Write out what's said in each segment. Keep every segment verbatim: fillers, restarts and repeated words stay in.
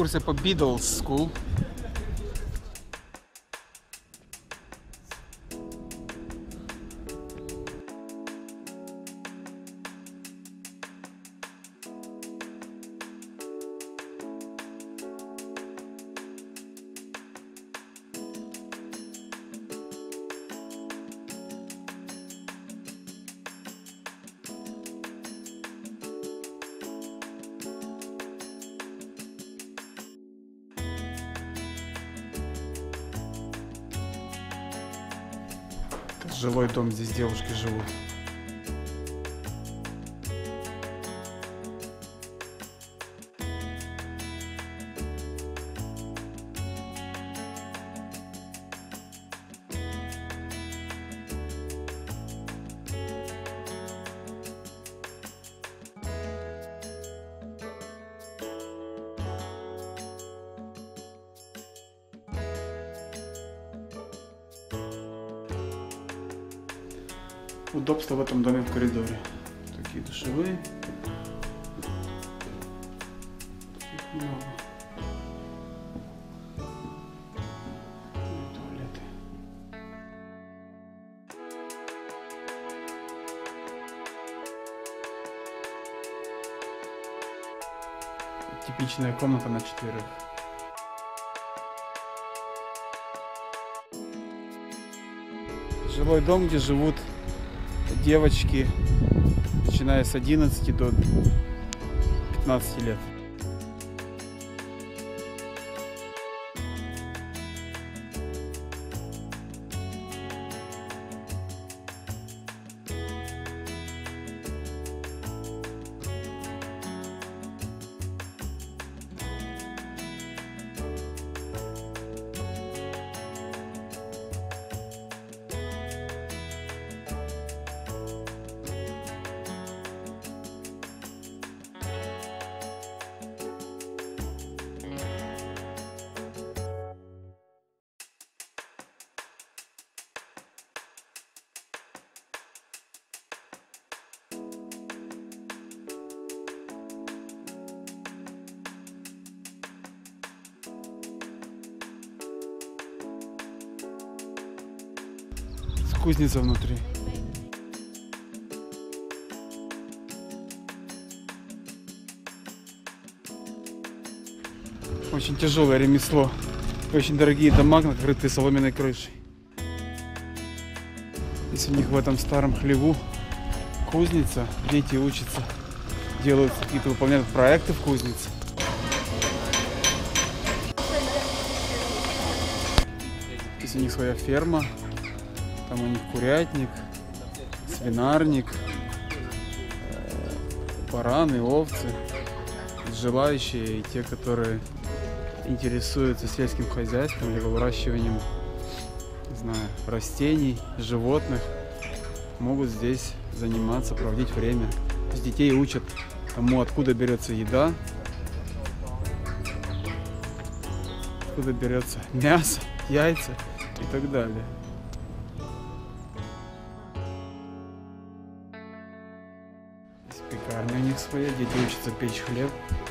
экскурсия по Beadle School. Жилой дом, здесь девушки живут. Удобства в этом доме в коридоре. Такие душевые. Их много. И туалеты. Типичная комната на четверых. Жилой дом, где живут девочки, начиная с одиннадцати до пятнадцати лет. Кузница внутри. Очень тяжелое ремесло. Очень дорогие дома, накрытые соломенной крышей. Здесь у них в этом старом хлеву кузница. Дети учатся, делают какие-то, выполняют проекты в кузнице. Здесь у них своя ферма. Там у них курятник, свинарник, бараны, овцы, желающие и те, которые интересуются сельским хозяйством, либо выращиванием, не знаю, растений, животных, могут здесь заниматься, проводить время. С детей учат тому, откуда берется еда, откуда берется мясо, яйца и так далее. Пекарня у них своя, дети учатся печь хлеб.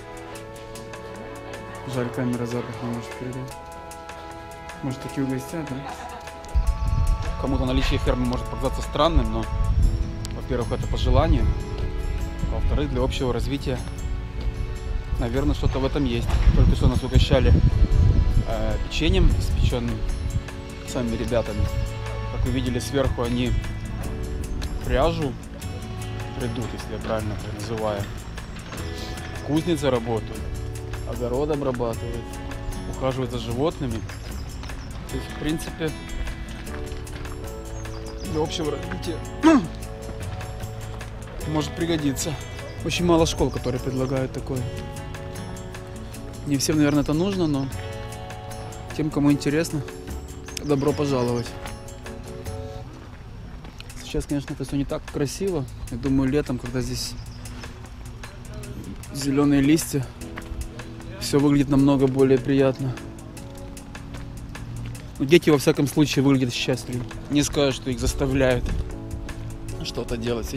Жаль, камера запах не может передать. Может, такие угостят, да? Кому-то наличие фермы может показаться странным, но, во-первых, это по желанию. Во-вторых, для общего развития, наверное, что-то в этом есть. Только что нас угощали э, печеньем, испеченным самими ребятами. Как вы видели, сверху они пряжу придут, если я правильно это называю. Кузница работает, огород обрабатывает, ухаживает за животными. То есть, в принципе, для общего развития может пригодиться. Очень мало школ, которые предлагают такое. Не всем, наверное, это нужно, но тем, кому интересно, добро пожаловать. Сейчас, конечно, это все не так красиво. Я думаю, летом, когда здесь зеленые листья, все выглядит намного более приятно. Но дети, во всяком случае, выглядят счастливы. Не скажу, что их заставляют что-то делать, все делают с удовольствием.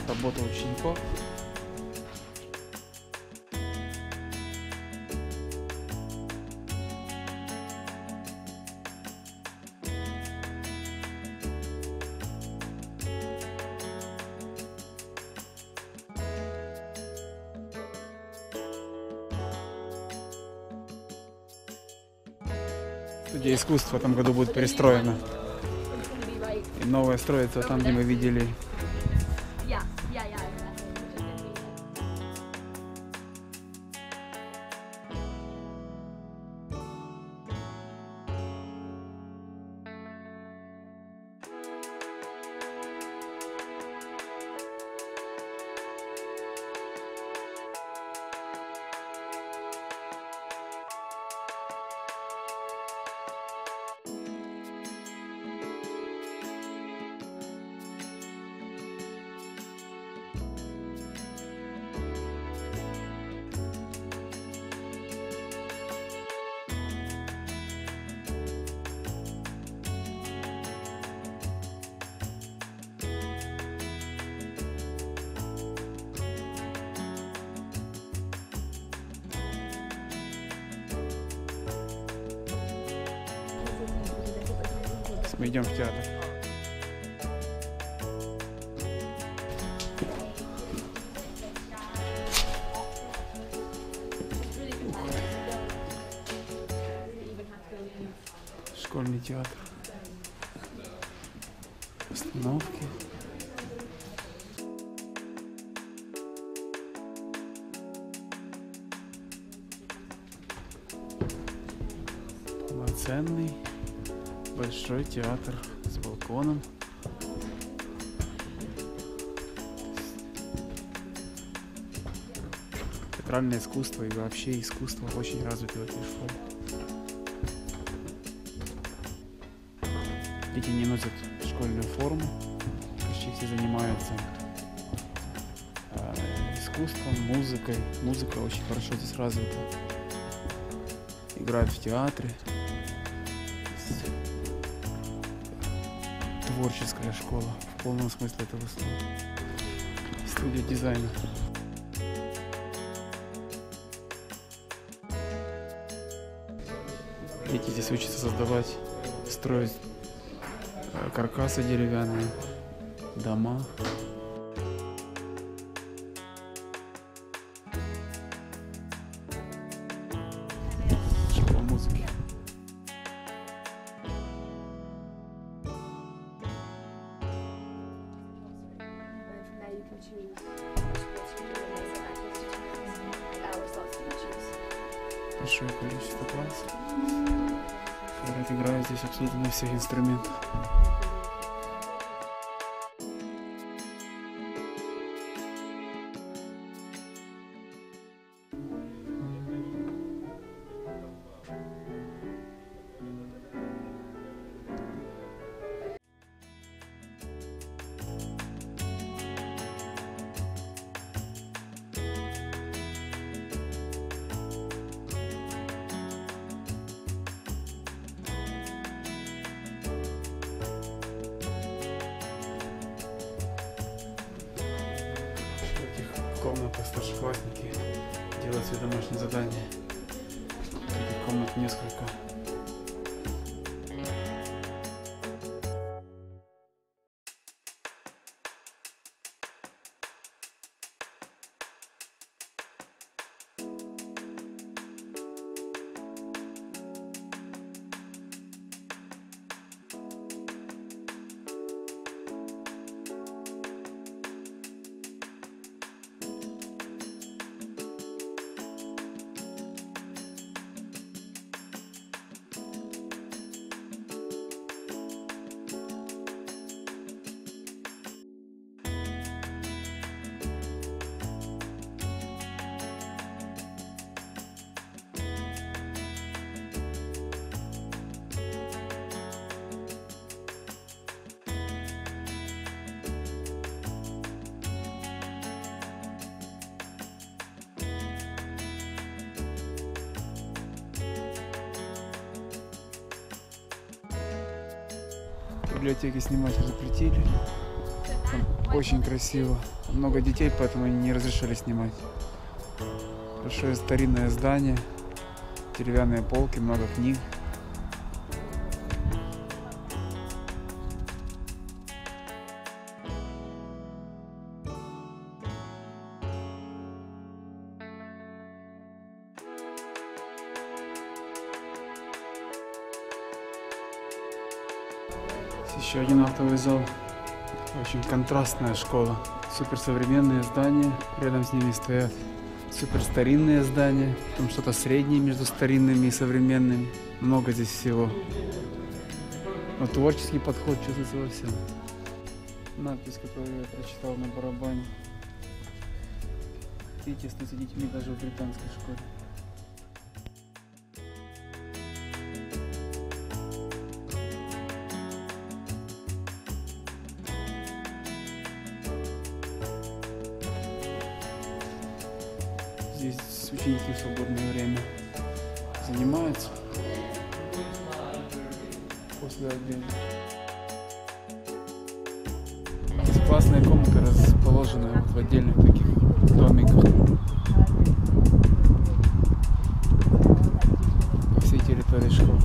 работа учеников. Студия искусства в этом году будет перестроена. И новая строится там, где мы видели. Мы идем в театр. Школьный театр. Постановки. Полноценный большой театр с балконом. Театральное искусство и вообще искусство очень развито в этой школе. Дети не носят школьную форму, почти все занимаются э, искусством, музыкой. Музыка очень хорошо здесь развита. Играют в театре. Творческая школа в полном смысле этого слова. Студия дизайна. Дети здесь учатся создавать, строить каркасы деревянные, дома. Школа музыки. Большое количество классов, которые играют здесь абсолютно на всех инструментах. В комнатах старшеклассники делают свои домашние задания. Таких комнат несколько. В библиотеке снимать запретили. Там очень красиво. Много детей, поэтому они не разрешили снимать. Большое старинное здание, деревянные полки, много книг. Еще один актовый зал. Очень контрастная школа. Суперсовременные здания. Рядом с ними стоят супер старинные здания. Там что-то среднее между старинными и современными. Много здесь всего. Но творческий подход чувствуется во всем. Надпись, которую я прочитал на барабане. Тесно с детьми даже в британской школе. Здесь ученики в свободное время занимаются после обеда. Здесь классные комнаты расположены вот в отдельных таких домиках по всей территории школы.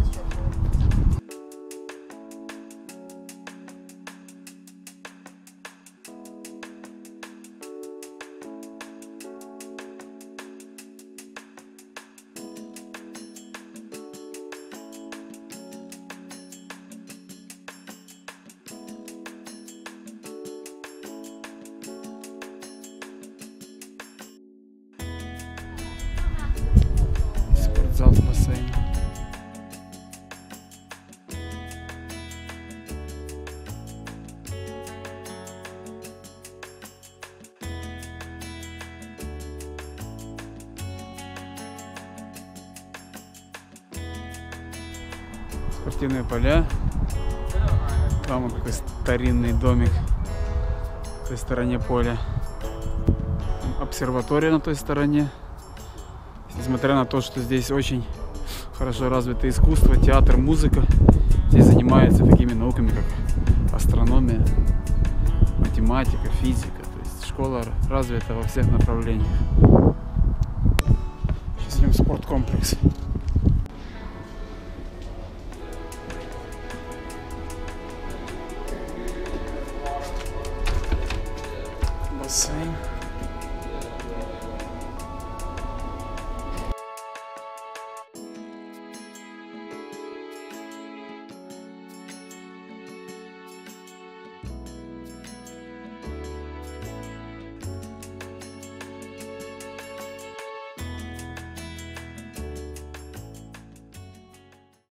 Спортзал с бассейном. Спортивные поля. Там вот какой старинный домик в той стороне поля. Обсерватория на той стороне. Несмотря на то, что здесь очень хорошо развито искусство, театр, музыка, здесь занимаются такими науками, как астрономия, математика, физика. То есть школа развита во всех направлениях. Сейчас идем в спорткомплекс. Бассейн.